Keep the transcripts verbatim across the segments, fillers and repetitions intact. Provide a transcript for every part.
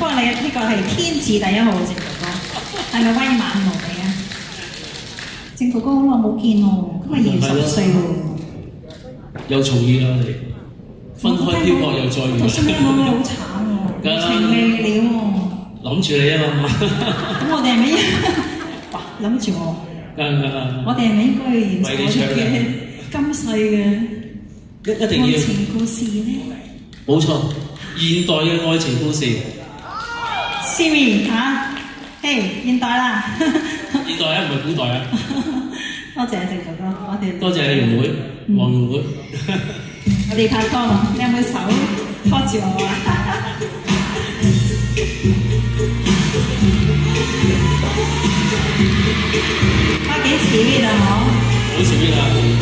過你呢個係天字第一號正哥哥，係咪威猛無比啊？正哥哥好耐冇見喎，今日二十歲喎。 又重遇啦你，分開漂泊又再遇。 頭先聽講你好慘喎，情未了喎。 諗住你啊嘛。 咁我哋係咪應？哇！諗住我。 梗梗梗。 我哋係咪應該要演奏我哋嘅今世嘅一一定要愛情故事咧？ 冇錯，現代嘅愛情故事。 Siri 嚇，嘿，現代啦。 現代啊，唔係古代啊。 多謝正哥哥，我哋多謝你容妹，黃容妹。 我哋拍拖嘛，你有冇手拖住我啊？花幾時啊？嗬？ 好時啊！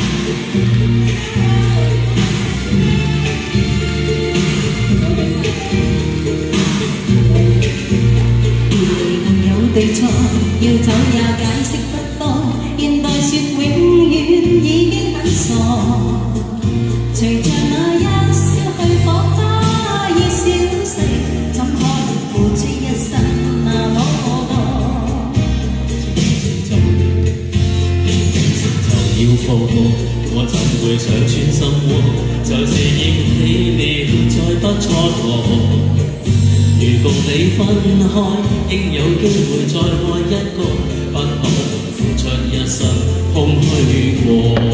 有對錯，要走也解釋不多。現代說永遠已經很傻，隨着那一消去火花已消逝，怎可能付出一生那麼多？ 就要放過，我怎會想穿心窩？就是厭棄了，再不蹉跎。如共你分開，應有機會再愛一個，不可能付出一生空虛過。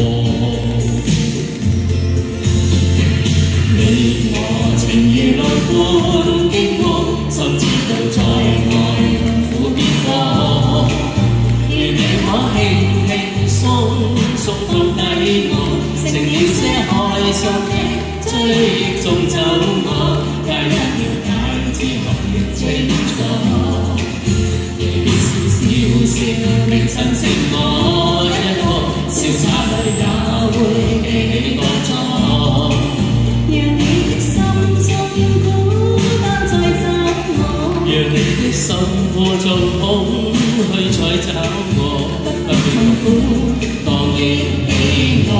你我情如路般經過，心知道在愛痛苦別過。願你可輕輕鬆鬆放低我，成了些開心的追憶送走我，皆因了解之後亦清楚。離別時笑笑明晨剩我一個，瀟灑裏也會記起當初。讓你的心中孤單再找我，讓你的心窩中空虛再找我，不必痛苦，當憶起我。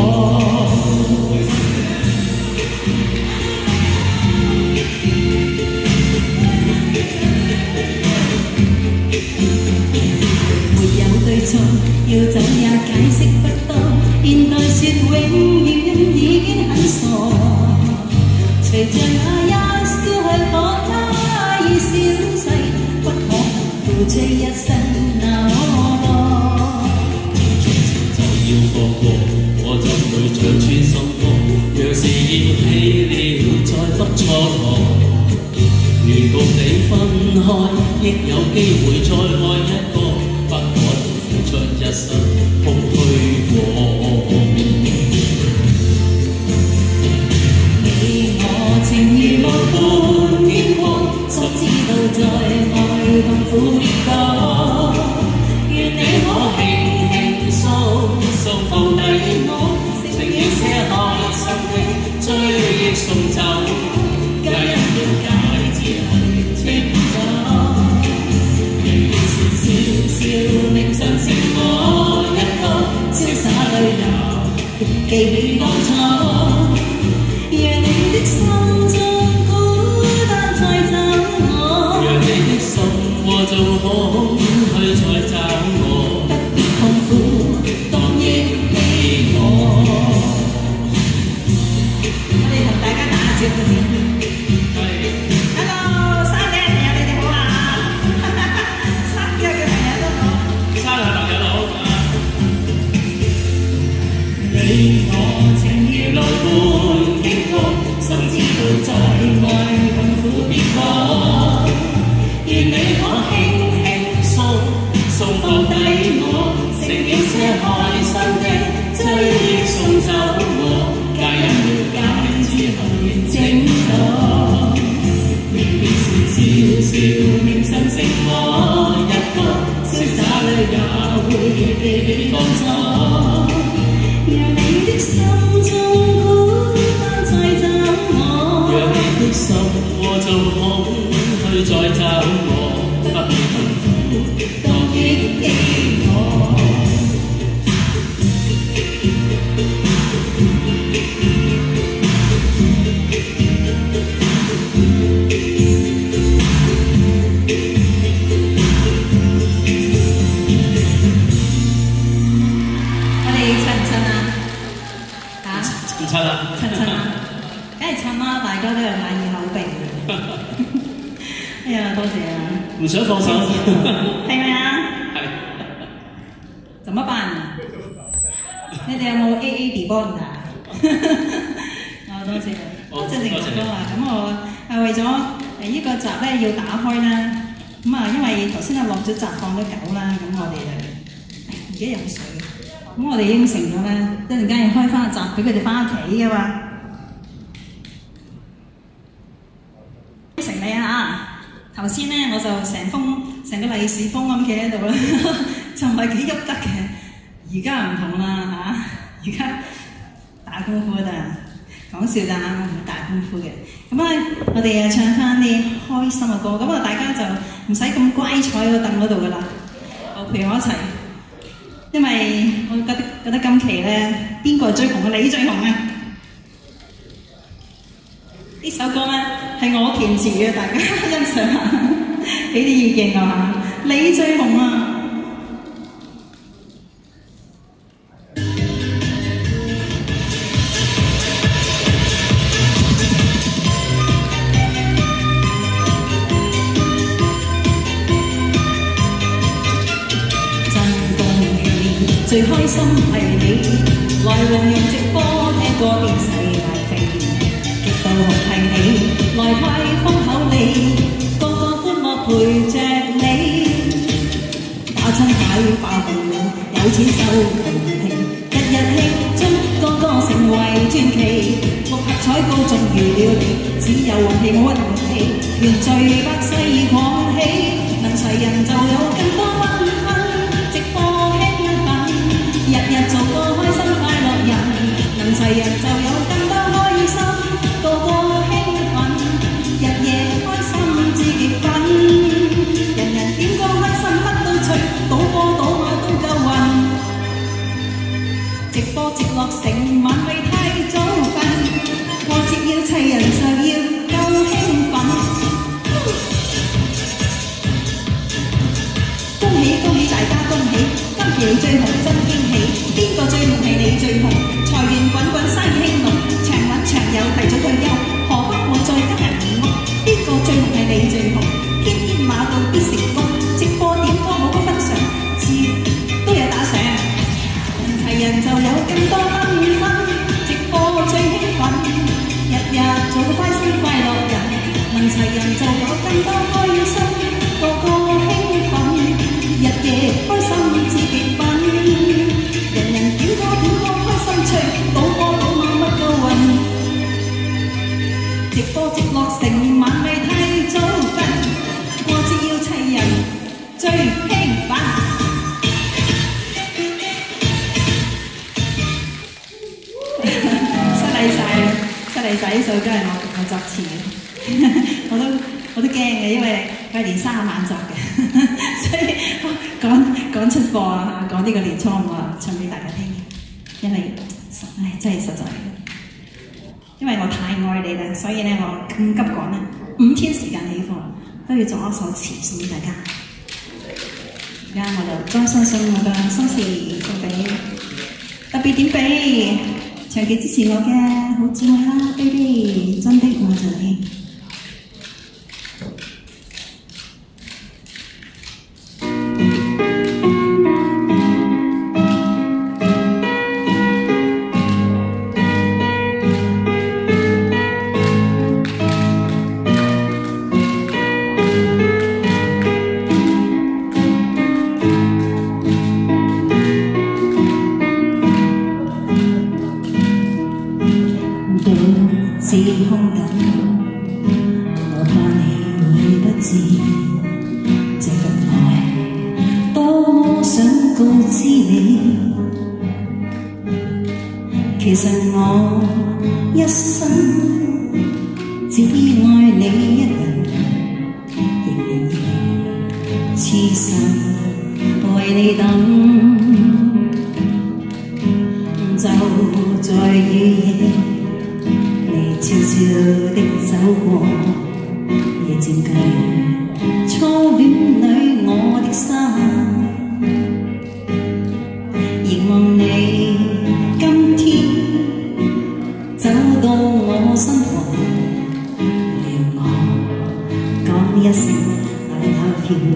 沒有對錯，要走也解釋不多。現代說永遠已經很傻，隨着那一消去火花已消逝，不可能付出一生那麼多。就要放過，我怎會像穿心窩？若是厭棄了，再不蹉跎。如共你分開，亦有機會再愛一個，不可能付出一生空虛過。 你我情如霧般經過，心知道在愛痛苦別過。願你可輕輕鬆鬆放低我，成了些開心的追憶送走，皆因了解之後亦清楚。離別時笑笑明晨剩我一個，瀟灑裏也記起當初。讓你的心中孤單再找我， 讓你的心窩中空虛再找我， 不必痛苦，當憶起我。我哋同大家打下招呼先。Hello， 生日嘅朋友你哋好啊！生日嘅朋友都好。 生日朋友都好啊！ 你我情如路般經過，心知道在愛痛苦別過。願你可輕輕鬆鬆放低我，成了些開心的追憶送走我，皆因了解之後亦清楚。離別時笑笑明晨剩我一個，瀟灑裏也會記起當初。讓你的心中孤單再找我， 讓你的心窩中空虛再找我，不必痛苦， 當憶起我。 哎呀，多謝啊！ 唔想放手， 係咪啊？ 係。 怎麼辦？你哋有冇 A A D bond 啊？哦，多謝，多謝成哥啊！咁我係為咗誒呢個集咧要打開啦。咁啊，因為頭先啊落咗閘放咗狗啦，咁我哋誒而家飲水。咁我哋應承咗咧，一陣間要開翻個閘俾佢哋翻屋企噶嘛。應承你啊！頭先咧我就成封成個利是封咁企喺度啦，就唔係幾喐得嘅。而家唔同啦嚇，而家打功夫得，講笑咋，我唔打功夫嘅。咁啊，我哋啊唱翻啲開心嘅歌，咁啊大家就唔使咁乖坐喺個凳嗰度噶啦，我陪我一齊。因為我覺得覺得今期咧，邊個最紅啊？你最紅啊！呢首歌咧係我填詞嘅，大家欣賞下，俾啲意見我嚇。你最紅啊！最開心係你，來黃洋直播聽過電視大飛，極度紅係你，來派封口你，個個歡樂陪着你，打親牌爆紅了，有錢收紅皮，日日慶祝個個成為傳奇，六合彩高中預了你，只有運氣冇運氣，願聚百世狂喜，能齊人就有更多繽紛。日日做個開心快樂人，能齊人就有更多開心，個個興奮，日夜開心至極品，人人點歌開心乜都趣，賭波賭馬都夠運，直播直落成晚未太早瞓，過節要齊人就要夠興奮，恭喜恭喜大家恭喜！今期你最紅真驚喜，邊個最紅係你最紅？財源滾滾生意興隆，長揾長有提早退休，何不我再加人屋？邊個最紅係你最紅？天天馬到必成功，直播點歌冇高分賞，次都有打賞，齊人就有更多繽紛，直播最興奮，日日做個開心快樂人，能齊人就有更多開心，個個興奮。日夜開心至極品，人人點歌點歌開心趣，賭波賭馬乜都運，直播直落成晚未太早瞓，過節要齊人最興奮。失禮晒，失禮晒，呢首歌係我我作詞嘅，我都我都驚嘅，因為佢係年卅晚作嘅。所以講講出貨啊，講呢個年初五啊，唱俾大家聽。因為唉真係實在，因為我太愛你啦，所以咧我咁急趕咧，五天時間起貨都要作一首詞送俾大家。而家我就將相信我嘅心事送俾特別點俾長期支持我嘅好姊妹啦 ，baby， 真的愛着你。其實我一生只愛你一人，仍然痴心為你等，就在雨夜你悄悄的走過，夜漸據初戀裏我的心，凝望你今天走到我身旁，讓我講一聲 I love you。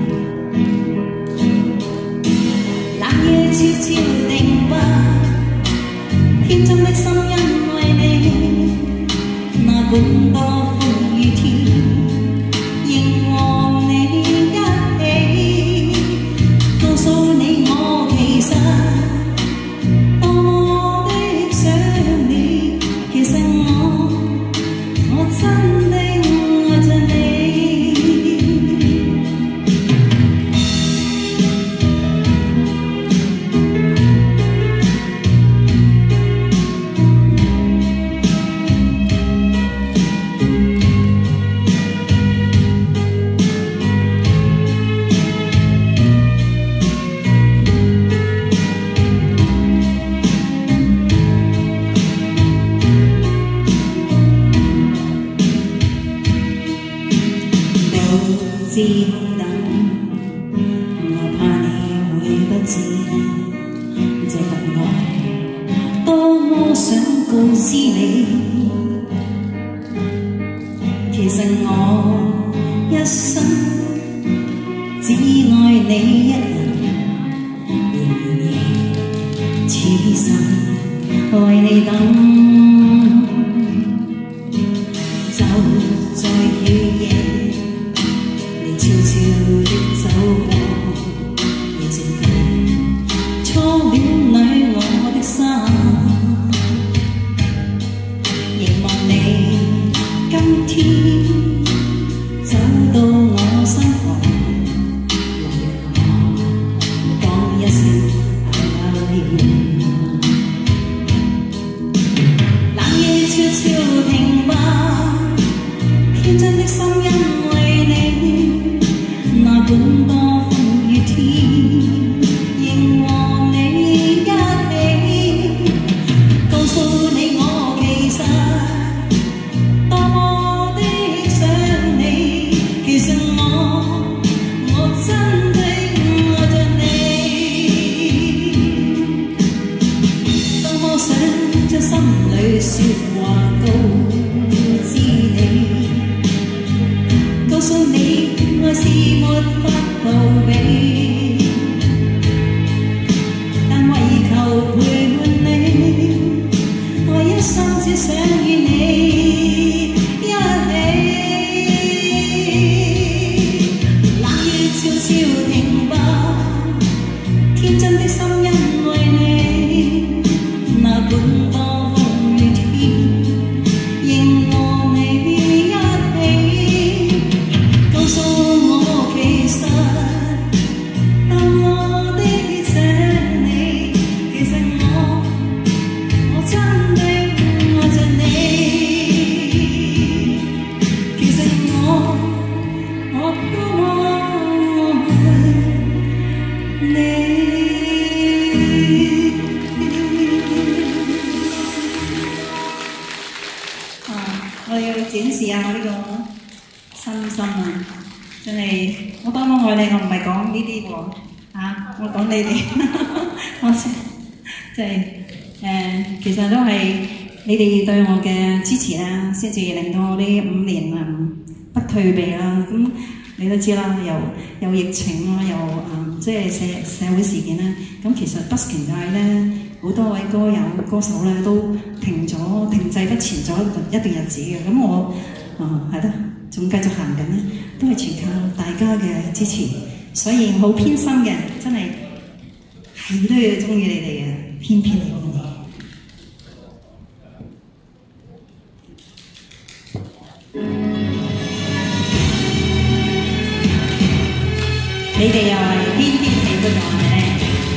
冷夜悄悄定吧，天真的心因為你，那管多風雨天，仍和你一起，告訴你我其實。 知空等，我怕你會不知，這份愛多麼想告知你。其實我一生只愛你一人，仍然此生為你等。就在雨夜。 悄悄的走過，夜靜地初戀裏我的心，凝望你今天走到我身旁，來我講一聲 I love you。冷夜悄悄停吧，天真的心因為你。 那管多風雨天，仍和你一起，告訴你我其實多麼的想你。其實我我真的愛着你，多麼想將心裏說話告知你，告訴你。 愛是沒法逃避，但為求陪伴你，我一生只想與你一起。冷雨悄悄停吧，天真的心因為你，那管多風雨天，仍和你一起，告訴。 我要展示下我呢個身心啊！真係我多麼愛你，我唔係講呢啲喎嚇，我講你哋，我即係誒，其實都係你哋對我嘅支持啦，先至令到我呢五年啊不退避啦。咁你都知啦，又有疫情啦，又誒即係社社會事件啦。咁其實 busking 界咧，好多位歌友歌手咧都停咗停滯不前咗一段日子嘅。咁我啊係啦，仲繼續行緊咧，都係全靠大家嘅支持。所以好偏心嘅，真係係都要中意你哋嘅，偏偏嚟你哋。你哋又係偏偏喜歡我嘅咧？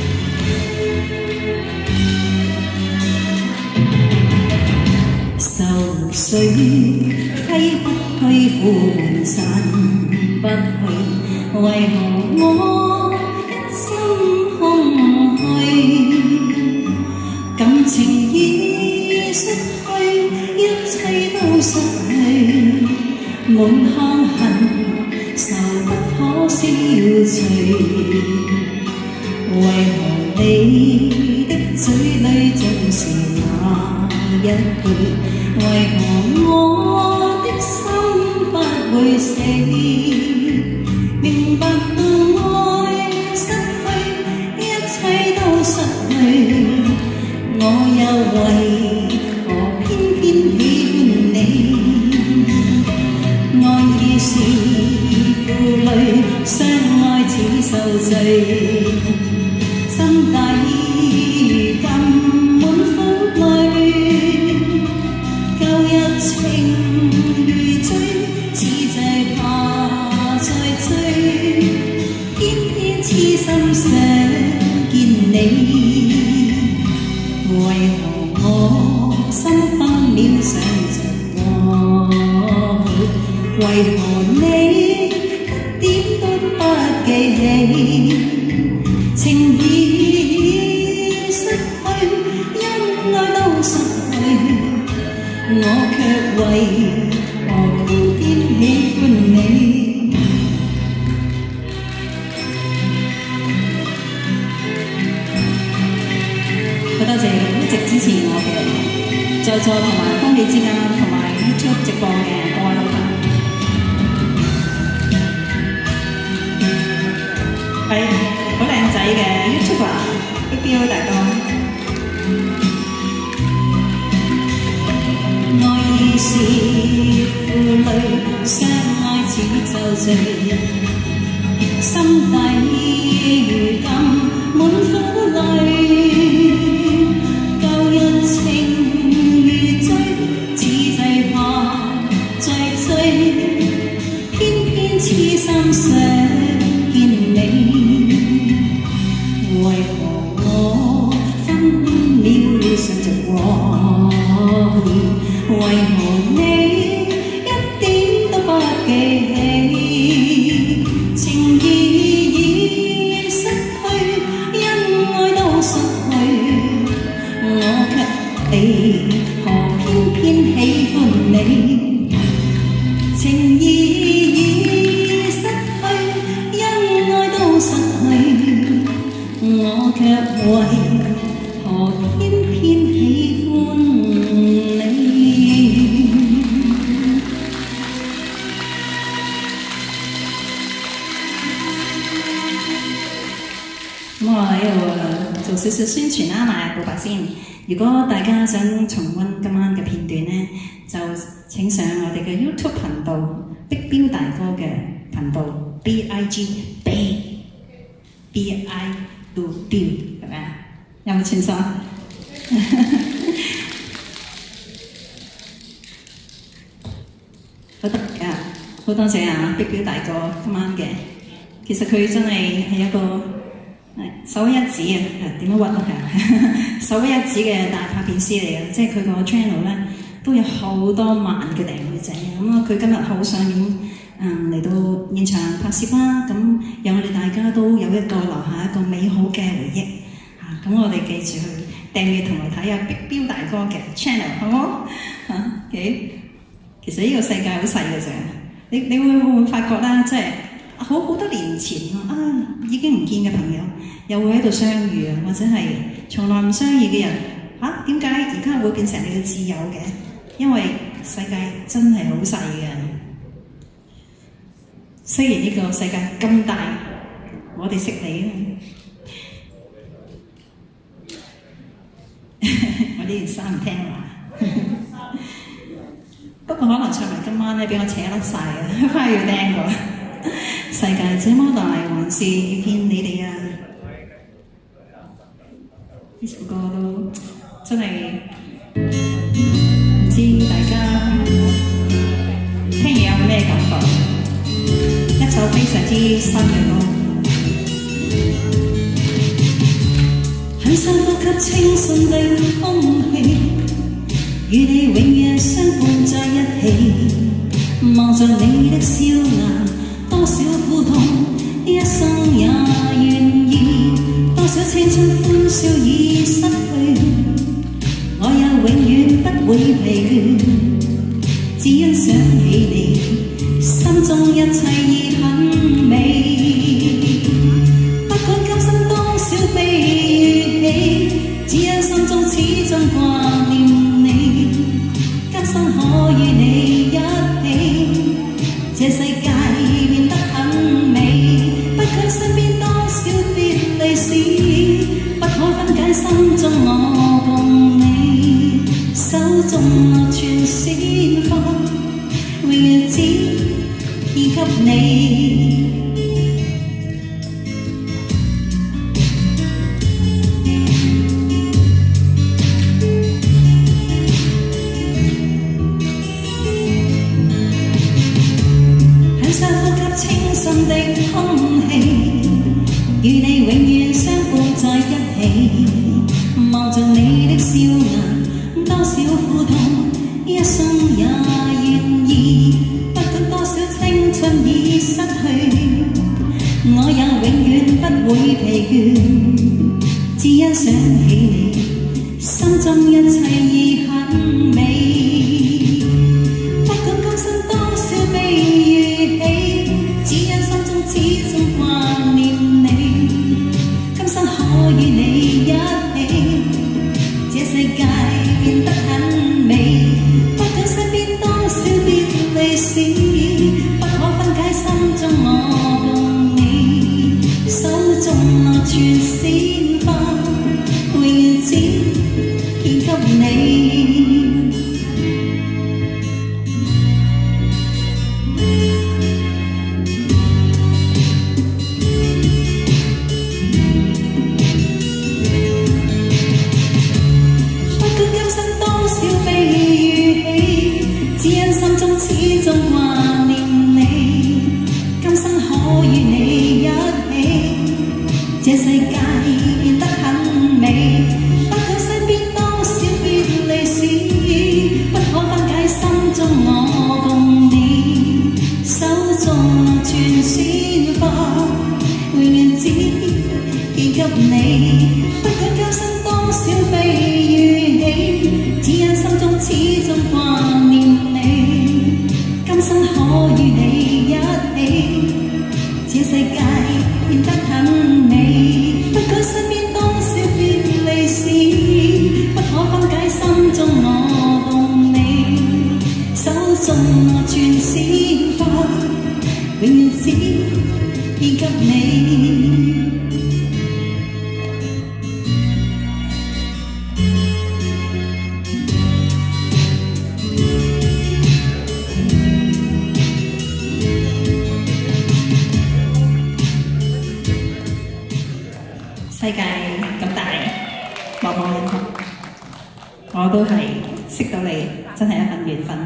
愁緒揮不去，呼喚散不去，為何我一生空虛？感情已失去，一切都失去，滿腔恨。 愁不可消除，為何你的嘴裏總是那一句？為何我的心不會死？ 明白到愛失去，一切都失去，我又為何偏偏喜歡你？愛已是負累，相愛似受罪，心底咁滿苦淚，舊日情如醉，只懼怕再追，偏偏痴心想見你，為何我心分秒想着過去？為何你一點都不記起？情已失去，恩愛都失去，我卻為何偏偏喜歡你？好多謝一直支持我嘅在座同埋空氣之間同埋 YouTube 直播嘅各位老朋友。係好靚仔嘅 YouTuber， Big Bill 大哥。愛已是負累，相愛似受罪，心底如今滿苦淚，舊日情如醉，只懼怕再追，偏偏痴心想見你。為何我分秒想着過去？為何你一點都不記起？情義已失去，恩愛都失去，我卻為何偏偏喜歡你？情義已失去，恩愛都失去，我卻為何偏偏喜歡你？咁我喺度做少少宣傳啦，賣告白先。如果大家想重溫今晚嘅片段呢，就請上我哋嘅 YouTube 頻道 Big Bill 大哥嘅頻道 B I G B B I Do Bill 係咪啊？有冇串錯？好得㗎，好多謝啊 Big Bill 大哥今晚嘅。其實佢真係係一個首屈一指啊！點樣屈啊？係首屈一指嘅大拍片師嚟嘅，即係佢個 channel 咧都有好多萬嘅訂閱者。咁啊，佢今日好想面嗯嚟到現場拍攝啦，咁讓我哋大家都有一個留下一個美好嘅回憶嚇。咁、啊、我哋記住去訂閱同埋睇下 Big Bill 大哥嘅 channel， 好唔好？嚇、啊、幾？其實呢個世界好細嘅啫，你你會會唔會發覺啦？即係好好多年前啊，已經唔見嘅朋友又會喺度相遇啊，或者係從來唔相遇嘅人嚇，點解而家會變成你嘅摯友嘅？因為世界真係好細嘅。雖然呢個世界咁大，我哋識你我呢件衫唔聽話不過可能唱埋今晚咧，俾我扯甩晒啊！翻去要聽過。世界這麼大，還是遇見你哋啊！呢首歌都真係唔知大家聽完有咩感覺？一首非常之新嘅歌，很想呼吸清新的空氣，與你永遠相伴在一起，望着你的笑顏，多少苦痛一生也願意，多少青春歡笑已失去，我也永遠不會疲倦，只因想起你，心中一切已很美，不管今生多少悲與喜，只因心中始終掛念你，今生可與你一起，這世界很想呼吸清新的空氣，與你永遠相伴在一起。望着你的笑顏，多少苦痛，一生也願意。不管多少青春已失去，我也永遠不會疲倦。只因想起你，心中一切已很美。不管今生多少悲與喜，只因心中始終掛念你。今生可與你一起，這世界變得很美。不管身邊多少別離時，不可分解心中我共你。手中那串鮮花，永遠只獻給你。始終掛念你，今生可與你一起，這世界變得很美。不管身邊多少別離時，不可分解心中我共你。手中那串鮮花，永遠只獻給你。不管今生多少悲與喜，只因心中始終掛念你。今生可與你一起，這世界變得很美。不管身邊多少別離時，不可分解心中我共你。手中那串鮮花，永遠只獻給你。世界咁大，茫茫人群，我都係識到你，真係一份緣分。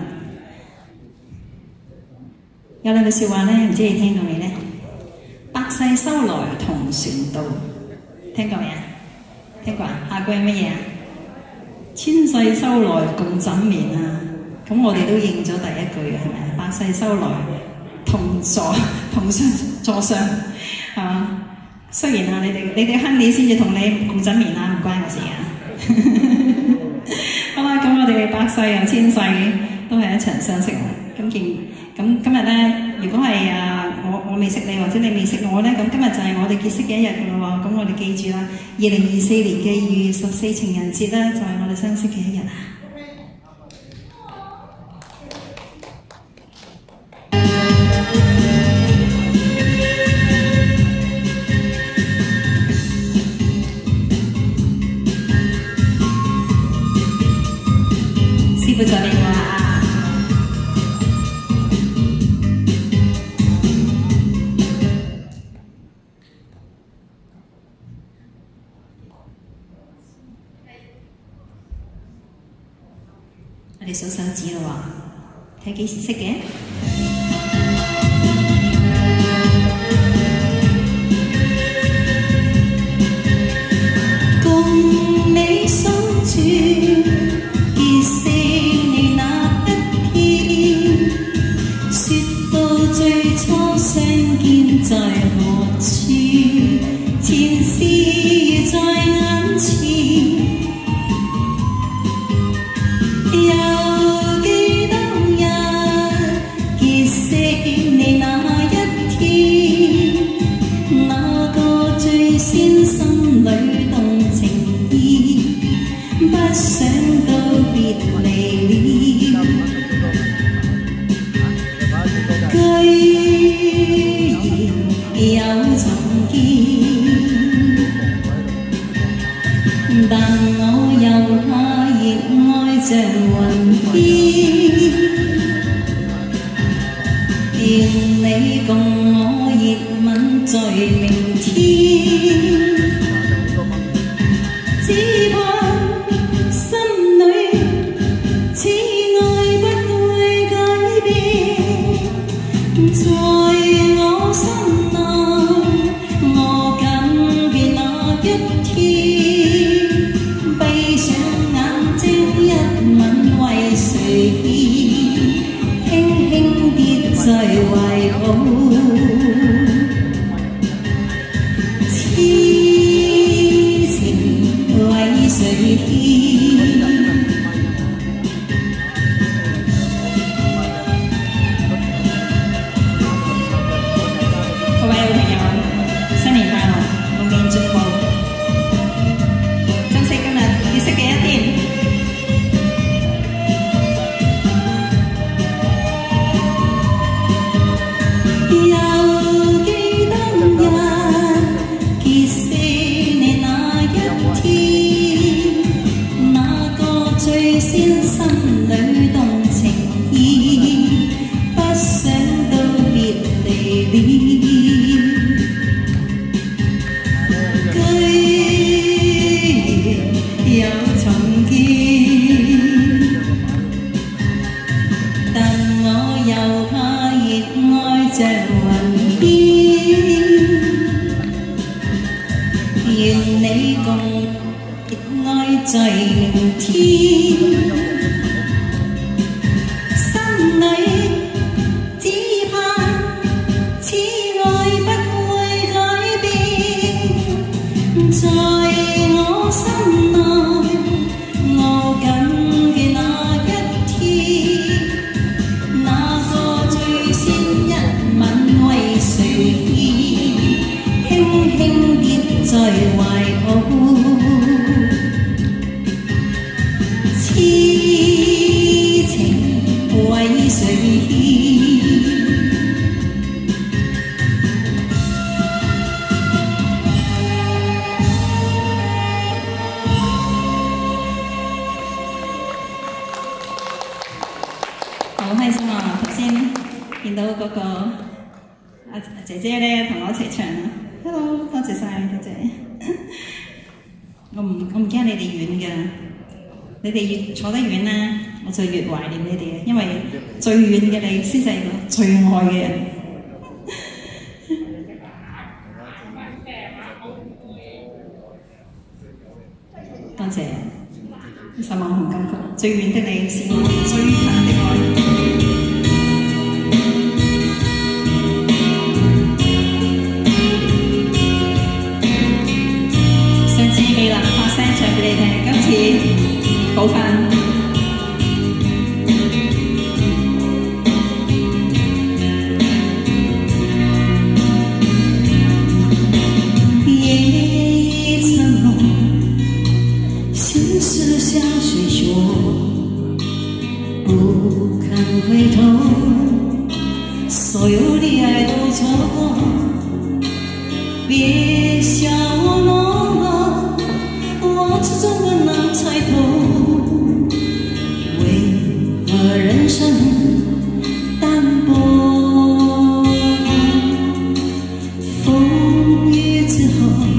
有兩句説話咧，唔知你聽過未咧？百世修來同船渡，聽過未啊？聽過啊？下句係乜嘢啊？千世修來共枕眠啊！咁我哋都應咗第一句嘅，係咪？百世修來同坐同上坐上，係嘛？雖然啊，你哋你哋亨利先至同你共枕眠啊，唔關我事啊。好啦，咁我哋百世又千世都係一場相識。咁見咁今日咧，如果係啊我我未識你或者你未識我咧，咁今日就係我哋結識嘅一日㗎啦喎。咁我哋記住啦，二零二四年嘅二月十四情人節咧，就係我哋相識嘅一日啊！師傅就俾我啦。我哋數手指啦喎，睇幾時識嘅？共你相處，結識你那一天，說到最初相見在何處，前事在眼前。又記當日結識你那一天，那個最先心裏動情意，不想到別離了，居然又重見。 在明天，只盼心里此愛不會改變，在我心內我緊嘅那一天，閉上眼睛一吻為誰獻，輕輕跌在懷抱。各位好朋友，新年快樂，龍年進步，珍惜今日結識嘅一天。又記當日結識你那一天。最先心裏動情意，不想到別離了，居然又重見，但我又怕熱愛像雲煙，願你共愛在明天，心裏只盼此愛不會改變，在我心內我緊嘅那一天，那個最先一吻為誰獻，輕輕跌在懷抱。痴情為誰獻？好開心啊！頭先見到嗰個阿姐姐咧，同我一齊唱。Hello， 多謝晒，多謝。我唔我唔驚你哋遠㗎。你哋越坐得遠咧，我就越懷念你哋嘅，因為最遠嘅你先係我最愛嘅人。多謝十萬紅金曲，最遠的你是我最近的愛。上次未能發聲唱俾你聽，今次補翻。夜一层梦，心事向谁说？不堪回头，所有的爱都错过。别笑我，我始终不能猜透。人生淡薄，风雨之后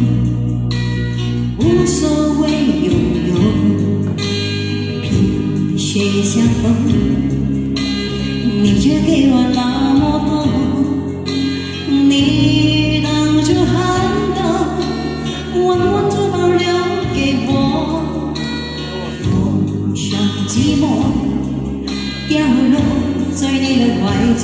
无所谓拥有，萍水相逢，你却给我那么多，你挡住寒冬，稳稳就保留给我，风霜寂寞掉落在你的怀中，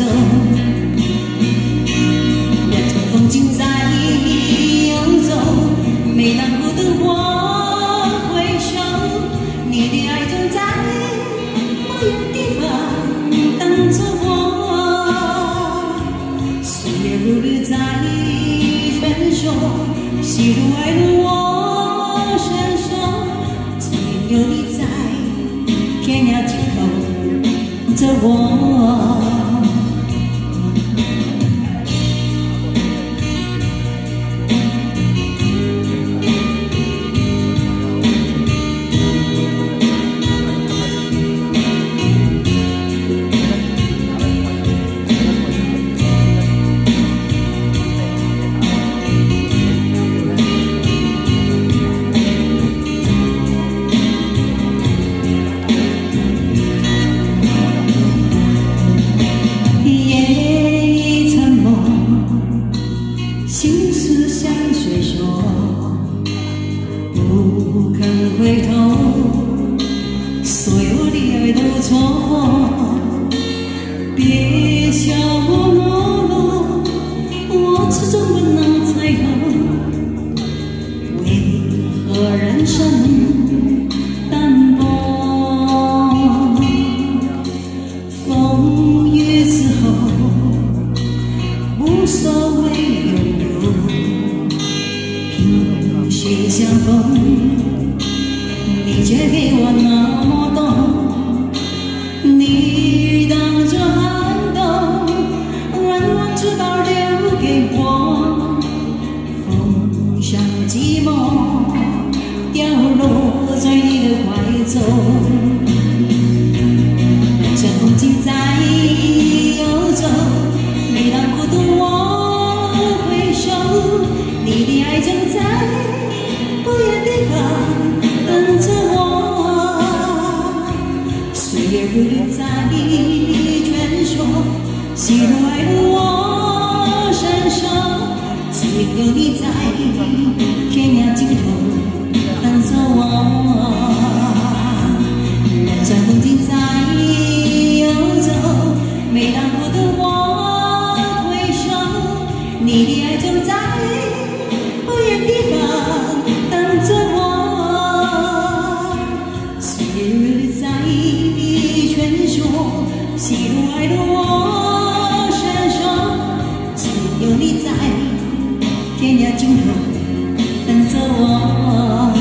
任风景在游走，每当孤独或回首，你的爱就在某个地方等着我。岁月如旅在传说，喜怒哀乐我身受，只有你在天涯尽头着我。 心事向谁说？不肯回头，所有的爱都错。别笑我懦弱，我始终不能猜透，为何人生淡薄？风雨之后，无所谓拥有，萍水相逢，你却给我那么多，你当作寒冬，软弱之宝留给我，风像寂寞，掉落在你的怀中，这风景在游走，每当孤独我回首，你的爱就在不远地方等着我。岁月如流在劝说，喜怒哀乐我承受，只有你在天涯尽头等着我。人生风景在游走，每当孤独我回首，你的爱就在不远地方等着我。岁月如流在劝说，喜怒哀乐我承受，只有你在天涯尽头等着我。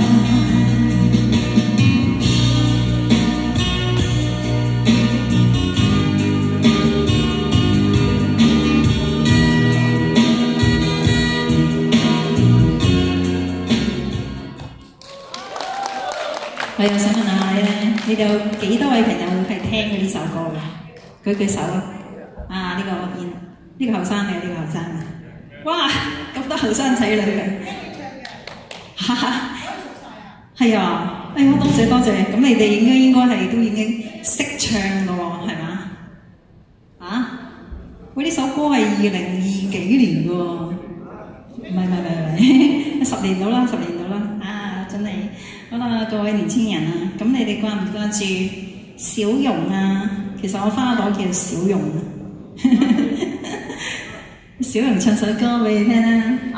我又想問下你咧，你哋有幾多位朋友係聽過呢首歌嘅？舉舉手啊！啊，呢、這個邊？呢、這個後生嘅，呢、這個後生嘅。哇，咁多後生仔女嘅。哈哈，係啊！哎呀，多謝多謝。咁你哋應該應該係都已經識唱嘅喎，係嘛？啊？喂，呢首歌係二零二幾年嘅喎，唔係唔係唔係，十年到啦，十年到啦。啊，真係〜好啦，各位年青人啊，咁你哋關唔關注小容啊？其實我花朵叫小容啊，小容唱首歌俾你聽啦。